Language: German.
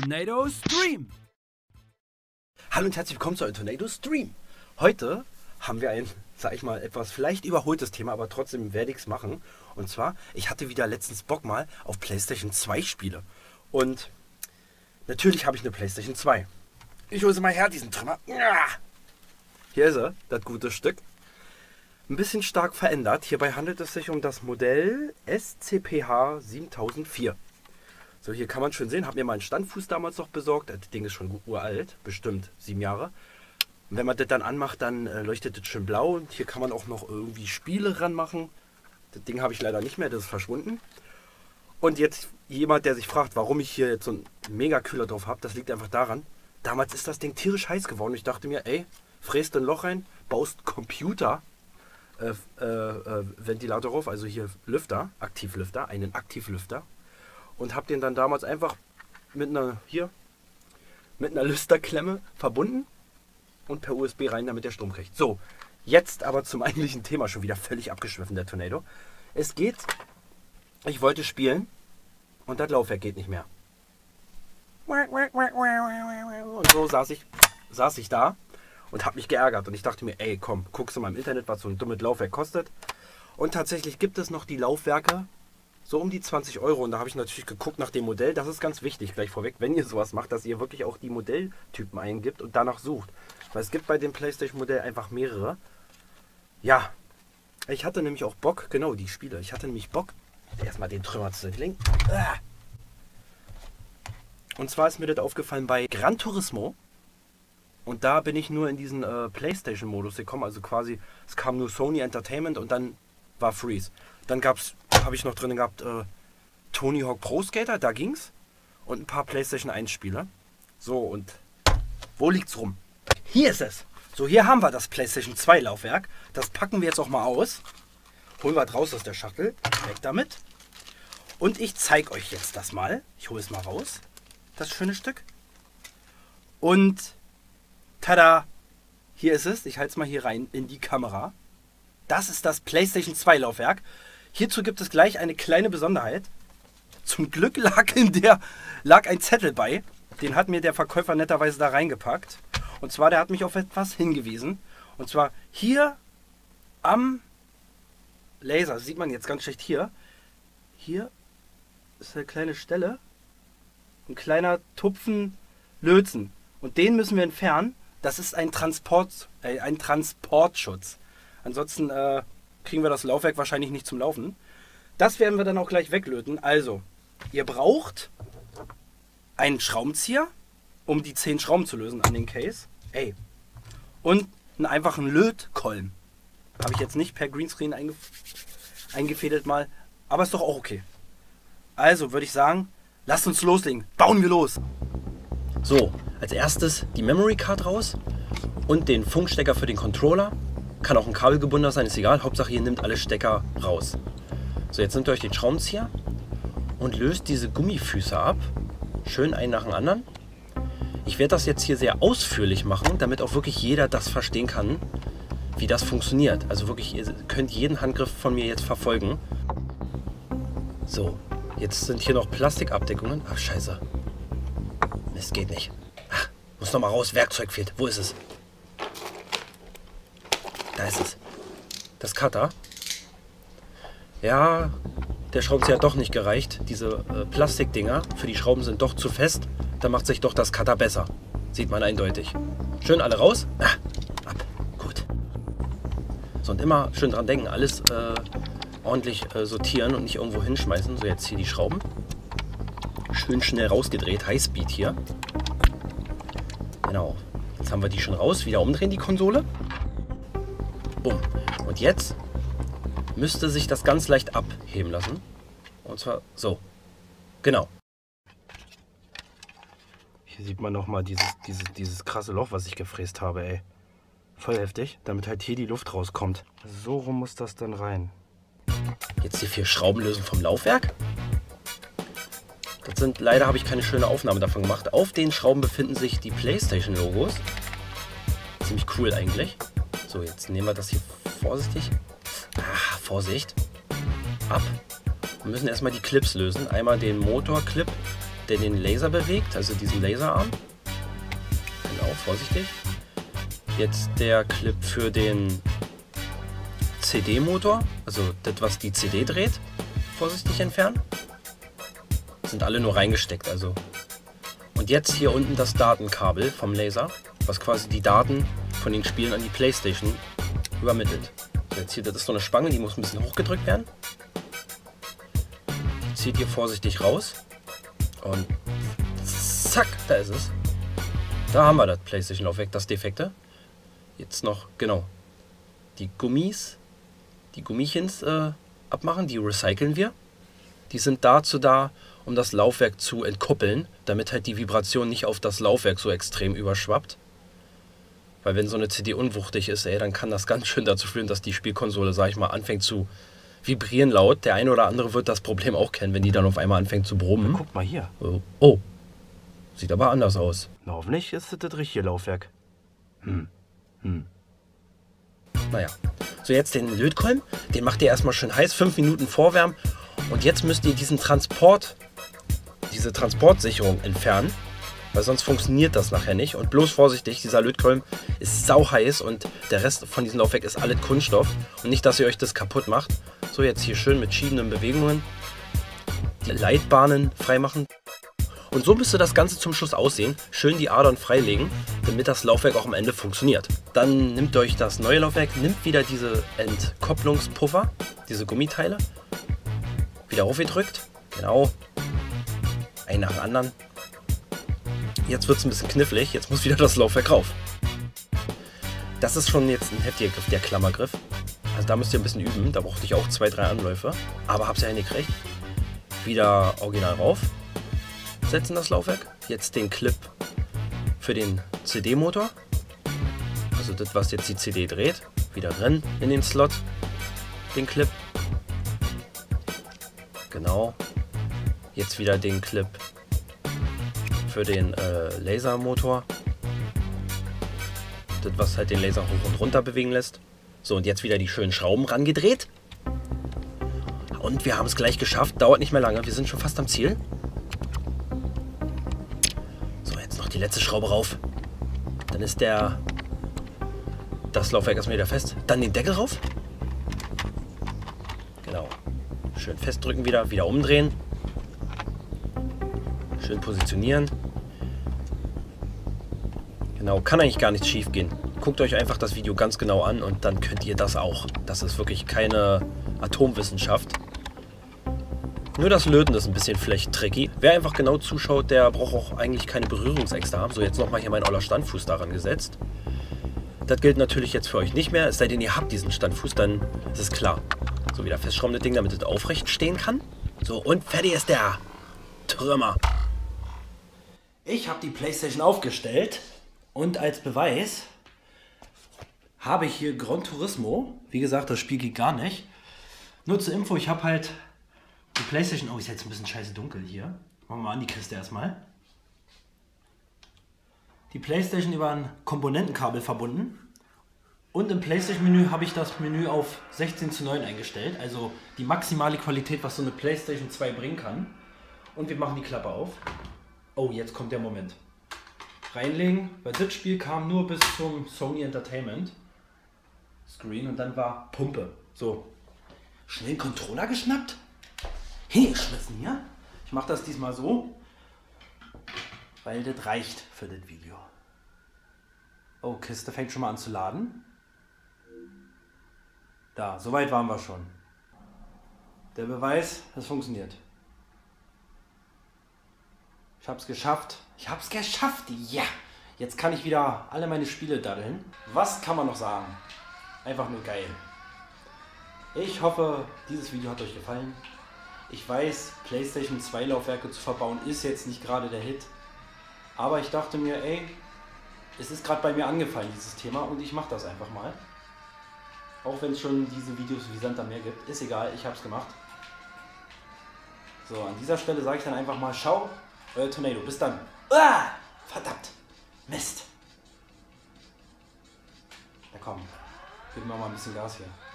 Tornado Stream. Hallo und herzlich willkommen zu einem Tornado Stream. Heute haben wir ein, sag ich mal, etwas vielleicht überholtes Thema, aber trotzdem werde ich es machen. Und zwar, ich hatte wieder letztens Bock mal auf PlayStation 2 Spiele. Und natürlich habe ich eine PlayStation 2. Ich hole sie mal her, diesen Trimmer. Hier ist er, das gute Stück. Ein bisschen stark verändert. Hierbei handelt es sich um das Modell SCPH 7004. So, hier kann man schön sehen, habe mir mal einen Standfuß damals noch besorgt. Das Ding ist schon uralt, bestimmt 7 Jahre. Und wenn man das dann anmacht, dann leuchtet das schön blau. Und hier kann man auch noch irgendwie Spiele ranmachen. Das Ding habe ich leider nicht mehr, das ist verschwunden. Und jetzt jemand, der sich fragt, warum ich hier jetzt so einen Mega-Kühler drauf habe, das liegt einfach daran, damals ist das Ding tierisch heiß geworden. Ich dachte mir, ey, fräst ein Loch rein, baust Computer, Ventilator drauf, also hier Lüfter, Aktivlüfter, einen Aktivlüfter. Und habe den dann damals einfach mit einer Lüsterklemme verbunden und per USB rein, damit der Strom kriegt. So, jetzt aber zum eigentlichen Thema, schon wieder völlig abgeschwiffen, der Tornado. Es geht, ich wollte spielen und das Laufwerk geht nicht mehr. Und so saß ich da und habe mich geärgert und ich dachte mir, ey komm, guckst du mal im Internet, was so ein dummes Laufwerk kostet. Und tatsächlich gibt es noch die Laufwerke, so um die 20 Euro. Und da habe ich natürlich geguckt nach dem Modell. Das ist ganz wichtig, gleich vorweg, wenn ihr sowas macht, dass ihr wirklich auch die Modelltypen eingibt und danach sucht. Weil es gibt bei dem PlayStation-Modell einfach mehrere. Ja, ich hatte nämlich auch Bock, genau die Spiele. Ich hatte nämlich Bock, erstmal den Trümmer zu legen. Und zwar ist mir das aufgefallen bei Gran Turismo. Und da bin ich nur in diesen PlayStation-Modus gekommen. Also quasi, es kam nur Sony Entertainment und dann war Freeze. Dann habe ich noch drin gehabt, Tony Hawk Pro Skater, da ging's. Und ein paar PlayStation 1 Spiele. So, und wo liegt's rum? Hier ist es. So, hier haben wir das PlayStation 2 Laufwerk. Das packen wir jetzt auch mal aus. Holen wir raus aus der Schachtel. Weg damit. Und ich zeige euch jetzt das mal. Ich hole es mal raus. Das schöne Stück. Und tada! Hier ist es. Ich halte es mal hier rein in die Kamera. Das ist das PlayStation 2 Laufwerk. Hierzu gibt es gleich eine kleine Besonderheit. Zum Glück lag ein Zettel bei. Den hat mir der Verkäufer netterweise da reingepackt. Und zwar, der hat mich auf etwas hingewiesen. Und zwar hier am Laser, das sieht man jetzt ganz schlecht hier. Hier ist eine kleine Stelle. Ein kleiner Tupfen Lötzen. Und den müssen wir entfernen. Das ist ein Transportschutz. Ansonsten kriegen wir das Laufwerk wahrscheinlich nicht zum Laufen. Das werden wir dann auch gleich weglöten. Also, ihr braucht einen Schraubenzieher, um die 10 Schrauben zu lösen an den Case. Ey. Und einen einfachen Lötkolben. Habe ich jetzt nicht per Greenscreen eingefädelt mal. Aber ist doch auch okay. Also würde ich sagen, lasst uns loslegen. Bauen wir los. So, als erstes die Memory Card raus und den Funkstecker für den Controller. Kann auch ein kabelgebundener sein, ist egal. Hauptsache ihr nehmt alle Stecker raus. So, jetzt nehmt ihr euch den Schraubenzieher und löst diese Gummifüße ab. Schön einen nach dem anderen. Ich werde das jetzt hier sehr ausführlich machen, damit auch wirklich jeder das verstehen kann, wie das funktioniert. Also wirklich, ihr könnt jeden Handgriff von mir jetzt verfolgen. So, jetzt sind hier noch Plastikabdeckungen. Ach, scheiße. Mist, geht nicht. Ach, muss noch mal raus, Werkzeug fehlt. Wo ist es? Da ist es. Das Cutter. Ja, der Schraubenzieher hat doch nicht gereicht. Diese Plastikdinger für die Schrauben sind doch zu fest. Da macht sich doch das Cutter besser. Sieht man eindeutig. Schön alle raus. Ab. Gut. So, und immer schön dran denken, alles ordentlich sortieren und nicht irgendwo hinschmeißen. So, jetzt hier die Schrauben. Schön schnell rausgedreht. Highspeed hier. Genau. Jetzt haben wir die schon raus. Wieder umdrehen, die Konsole. Bumm. Und jetzt müsste sich das ganz leicht abheben lassen. Und zwar so. Genau. Hier sieht man nochmal dieses krasse Loch, was ich gefräst habe, ey. Voll heftig, damit halt hier die Luft rauskommt. So rum muss das dann rein. Jetzt die 4 Schrauben lösen vom Laufwerk. Das sind, leider habe ich keine schöne Aufnahme davon gemacht. Auf den Schrauben befinden sich die PlayStation-Logos. Ziemlich cool eigentlich. So, jetzt nehmen wir das hier vorsichtig. Vorsicht. Ab. Wir müssen erstmal die Clips lösen. Einmal den Motorclip, der den Laser bewegt, also diesen Laserarm. Genau, vorsichtig. Jetzt der Clip für den CD-Motor, also das, was die CD dreht. Vorsichtig entfernen. Sind alle nur reingesteckt, also. Und jetzt hier unten das Datenkabel vom Laser, was quasi die Daten von den Spielen an die PlayStation übermittelt. So, jetzt hier, das ist so eine Spange, die muss ein bisschen hochgedrückt werden. Zieht ihr vorsichtig raus und zack, da ist es. Da haben wir das PlayStation-Laufwerk, das Defekte. Jetzt noch, genau, die Gummichens abmachen, die recyceln wir. Die sind dazu da, um das Laufwerk zu entkoppeln, damit halt die Vibration nicht auf das Laufwerk so extrem überschwappt. Weil wenn so eine CD unwuchtig ist, dann kann das ganz schön dazu führen, dass die Spielkonsole, sag ich mal, anfängt zu vibrieren laut. Der eine oder andere wird das Problem auch kennen, wenn die dann auf einmal anfängt zu brummen. Guck mal hier. Oh, sieht aber anders aus. Na, hoffentlich ist das richtige Laufwerk. Naja, so jetzt den Lötkolben, den macht ihr erstmal schön heiß, 5 Minuten vorwärmen. Und jetzt müsst ihr diese Transportsicherung entfernen, weil sonst funktioniert das nachher nicht. Und bloß vorsichtig, dieser Lötkolben ist sau heiß und der Rest von diesem Laufwerk ist alles Kunststoff. Und nicht, dass ihr euch das kaputt macht. So, jetzt hier schön mit schiebenden Bewegungen die Leitbahnen freimachen. Und so müsste das Ganze zum Schluss aussehen. Schön die Adern freilegen, damit das Laufwerk auch am Ende funktioniert. Dann nimmt euch das neue Laufwerk, nimmt wieder diese Entkopplungspuffer, diese Gummiteile, wieder aufgedrückt. Genau. Einen nach dem anderen. Jetzt wird es ein bisschen knifflig. Jetzt muss wieder das Laufwerk rauf. Das ist schon jetzt ein heftiger Griff, der Klammergriff. Also da müsst ihr ein bisschen üben. Da brauchte ich auch 2, 3 Anläufe. Aber hab's ja hingekriegt. Wieder original rauf. Setzen das Laufwerk. Jetzt den Clip für den CD-Motor. Also das, was jetzt die CD dreht. Wieder drin in den Slot. Den Clip. Genau. Jetzt wieder den Clip für den Lasermotor. Das, was halt den Laser hoch und runter bewegen lässt. So, und jetzt wieder die schönen Schrauben rangedreht. Und wir haben es gleich geschafft. Dauert nicht mehr lange. Wir sind schon fast am Ziel. So, jetzt noch die letzte Schraube rauf. Dann ist das Laufwerk erstmal wieder fest. Dann den Deckel rauf. Genau. Schön festdrücken wieder umdrehen. Schön positionieren. Genau, kann eigentlich gar nichts schief gehen. Guckt euch einfach das Video ganz genau an und dann könnt ihr das auch. Das ist wirklich keine Atomwissenschaft. Nur das Löten ist ein bisschen vielleicht tricky. Wer einfach genau zuschaut, der braucht auch eigentlich keine Berührungsängste haben. So, jetzt nochmal hier mein oller Standfuß daran gesetzt. Das gilt natürlich jetzt für euch nicht mehr. Es sei denn, ihr habt diesen Standfuß, dann ist es klar. So, wieder festschrauben das Ding, damit es aufrecht stehen kann. So, und fertig ist der Trümmer. Ich habe die PlayStation aufgestellt und als Beweis habe ich hier Gran Turismo. Wie gesagt, das Spiel geht gar nicht. Nur zur Info, ich habe halt die PlayStation... Oh, ist jetzt ein bisschen scheiße dunkel hier. Machen wir mal an die Kiste erstmal. Die PlayStation über ein Komponentenkabel verbunden. Und im PlayStation-Menü habe ich das Menü auf 16:9 eingestellt. Also die maximale Qualität, was so eine PlayStation 2 bringen kann. Und wir machen die Klappe auf. Oh, jetzt kommt der Moment. Reinlegen, weil das Spiel kam nur bis zum Sony Entertainment Screen und dann war Pumpe. So, schnell einen Controller geschnappt, hingeschmissen hier. Ich mache das diesmal so, weil das reicht für das Video. Oh, Kiste fängt schon mal an zu laden. Da, soweit waren wir schon. Der Beweis, es funktioniert. Ich hab's geschafft. Ich hab's geschafft, ja! Jetzt kann ich wieder alle meine Spiele daddeln. Was kann man noch sagen? Einfach nur geil. Ich hoffe, dieses Video hat euch gefallen. Ich weiß, PlayStation 2 Laufwerke zu verbauen ist jetzt nicht gerade der Hit. Aber ich dachte mir, ey, es ist gerade bei mir angefallen, dieses Thema, und ich mache das einfach mal. Auch wenn es schon diese Videos wie Sand am Meer gibt. Ist egal, ich hab's gemacht. So, an dieser Stelle sage ich dann einfach mal, ciao, euer Tornado. Bis dann. Ah, verdammt. Mist. Na komm, gib mir mal ein bisschen Gas hier.